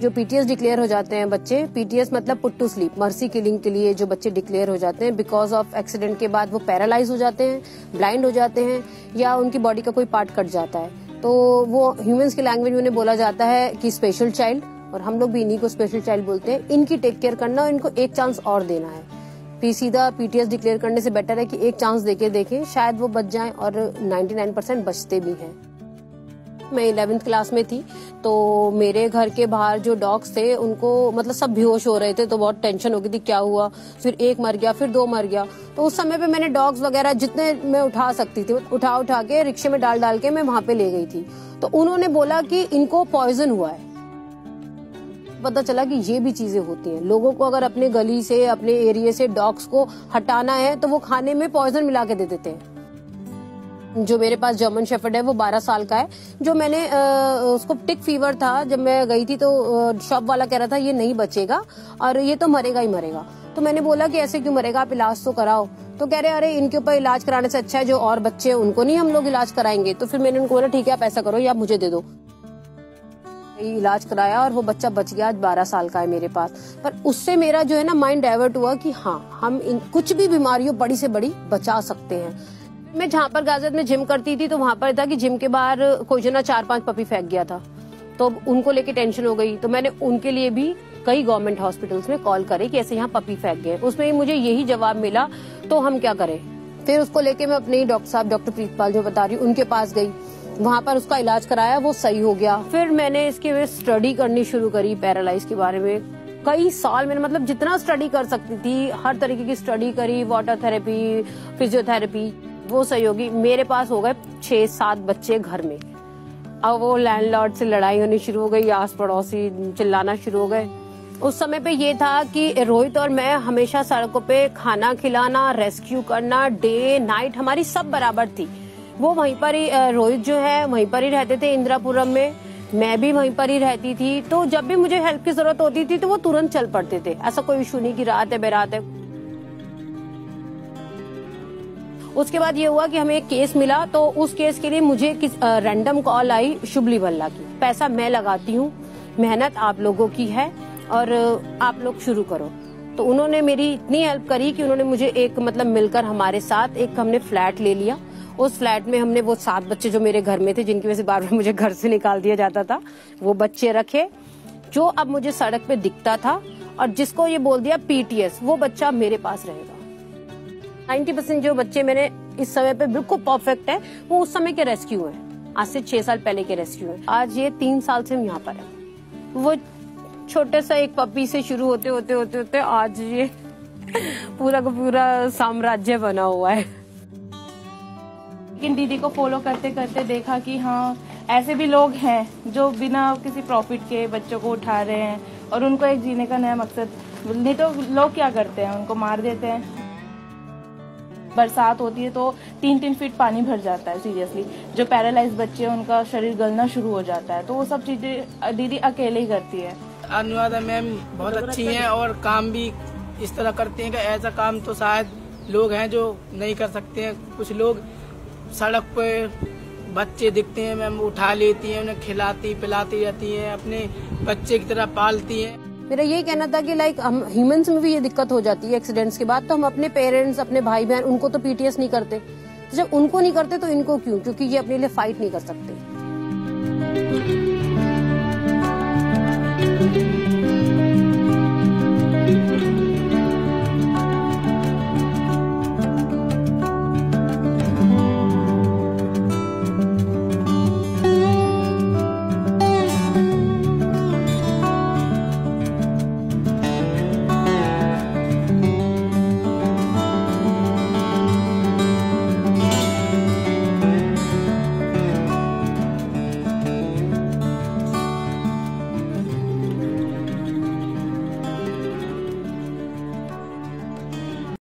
जो PTS declare हो जाते हैं बच्चे, पीटीएस मतलब put to sleep, mercy killing के लिए जो बच्चे डिक्लेयर हो जाते हैं बिकॉज ऑफ एक्सीडेंट के बाद वो पैरालाइज हो जाते हैं, ब्लाइंड हो जाते हैं या उनकी बॉडी का कोई पार्ट कट जाता है, तो वो ह्यूमंस की लैंग्वेज में उन्हें बोला जाता है कि स्पेशल चाइल्ड, और हम लोग भी इन्हीं को स्पेशल चाइल्ड बोलते हैं। इनकी टेक केयर करना और इनको एक चांस और देना है। सीधा पीटीएस डिक्लेयर करने से बेटर है कि एक चांस देके देखें, शायद वो बच जाएं, और 99% बचते भी हैं। मैं 11th क्लास में थी, तो मेरे घर के बाहर जो डॉग्स थे उनको मतलब सब बेहोश हो रहे थे, तो बहुत टेंशन हो गई थी क्या हुआ, फिर एक मर गया, फिर 2 मर गया। तो उस समय पे मैंने डॉग्स वगैरह जितने मैं उठा सकती थी उठा के रिक्शे में डाल के मैं वहां पे ले गई थी। तो उन्होंने बोला कि इनको पॉइजन हुआ है। पता चला कि ये भी चीजें होती हैं। लोगों को अगर अपने गली से, अपने एरिया से डॉग्स को हटाना है तो वो खाने में पॉइजन मिला के दे देते हैं। जो मेरे पास जर्मन शेफर्ड है वो 12 साल का है, जो मैंने उसको टिक फीवर था, जब मैं गई थी तो शॉप वाला कह रहा था ये नहीं बचेगा और ये तो मरेगा ही मरेगा। तो मैंने बोला कि ऐसे क्यों मरेगा, आप इलाज तो कराओ। तो कह रहे अरे इनके ऊपर इलाज कराने से अच्छा है जो और बच्चे हैं उनको नहीं हम लोग इलाज कराएंगे। तो फिर मैंने उनको बोला ठीक है आप ऐसा करो, या आप मुझे दे दो। इलाज कराया और वो बच्चा बच गया, आज 12 साल का है मेरे पास। पर उससे मेरा जो है ना माइंड डाइवर्ट हुआ कि हाँ हम कुछ भी बीमारियों बड़ी से बड़ी बचा सकते हैं। मैं जहाँ पर गाजियाबाद में जिम करती थी तो वहाँ पर था कि जिम के बाहर कोई जो ना 4-5 पपी फेंक गया था, तो उनको लेके टेंशन हो गई। तो मैंने उनके लिए भी कई गवर्नमेंट हॉस्पिटल्स में कॉल करे कि ऐसे यहाँ पपी फेंक गए। उसमें मुझे यही जवाब मिला, तो हम क्या करें। फिर उसको लेके मैं अपने डॉक्टर साहब, डॉक्टर प्रीतपाल जो बता रही हूँ, उनके पास गई, वहाँ पर उसका इलाज कराया, वो सही हो गया। फिर मैंने इसके स्टडी करनी शुरू करी पैरालाइज के बारे में। कई साल मैंने मतलब जितना स्टडी कर सकती थी हर तरीके की स्टडी करी, वाटर थेरेपी, फिजियोथेरेपी, वो सही होगी। मेरे पास हो गए 6-7 बच्चे घर में। अब वो लैंडलॉर्ड से लड़ाई होनी शुरू हो गई, आस पड़ोसी चिल्लाना शुरू हो गए। उस समय पे ये था कि रोहित और मैं हमेशा सड़कों पे खाना खिलाना, रेस्क्यू करना, डे नाइट हमारी सब बराबर थी। वो वहीं पर ही, रोहित जो है वहीं पर ही रहते थे इंदिरापुरम में, मैं भी वहीं पर ही रहती थी। तो जब भी मुझे हेल्प की जरूरत होती थी तो वो तुरंत चल पड़ते थे। ऐसा कोई इशू नहीं कि रात है बेरात है। उसके बाद ये हुआ कि हमें एक केस मिला, तो उस केस के लिए मुझे रैंडम कॉल आई शुभली भल्ला की। पैसा मैं लगाती हूँ, मेहनत आप लोगों की है और आप लोग शुरू करो। तो उन्होंने मेरी इतनी हेल्प करी कि उन्होंने मुझे एक मतलब मिलकर हमारे साथ एक हमने फ्लैट ले लिया। उस फ्लैट में हमने वो 7 बच्चे जो मेरे घर में थे, जिनकी वजह से बार बार मुझे घर से निकाल दिया जाता था, वो बच्चे रखे। जो अब मुझे सड़क पे दिखता था और जिसको ये बोल दिया पीटीएस, वो बच्चा मेरे पास रहेगा। 90% जो बच्चे मेरे इस समय पे बिल्कुल परफेक्ट है, वो उस समय के रेस्क्यू हैं। आज से 6 साल पहले के रेस्क्यू हैं। आज ये 3 साल से हम यहाँ पर है। वो छोटे सा एक पपी से शुरू होते होते होते होते आज ये पूरा का पूरा साम्राज्य बना हुआ है। लेकिन दीदी को फॉलो करते करते देखा कि हाँ ऐसे भी लोग हैं जो बिना किसी प्रॉफिट के बच्चों को उठा रहे हैं और उनको एक जीने का नया मकसद। नहीं तो लोग क्या करते हैं, उनको मार देते हैं। बरसात होती है तो 3-3 फीट पानी भर जाता है। सीरियसली जो पैरालाइज बच्चे हैं उनका शरीर गलना शुरू हो जाता है। तो वो सब चीजें दीदी अकेले ही करती है। अनुराधा मैम बहुत अच्छी हैं और काम भी इस तरह करती हैं कि ऐसा काम तो शायद लोग हैं जो नहीं कर सकते हैं। कुछ लोग सड़क पे बच्चे दिखते हैं, मैम उठा लेती हैं, उन्हें खिलाती पिलाती रहती हैं, अपने बच्चे की तरह पालती हैं। मेरा यही कहना था कि लाइक हम ह्यूमंस में भी ये दिक्कत हो जाती है एक्सीडेंट्स के बाद, तो हम अपने पेरेंट्स, अपने भाई बहन, उनको तो पीटीएस नहीं करते। तो जब उनको नहीं करते तो इनको क्यों? क्योंकि ये अपने लिए फाइट नहीं कर सकते।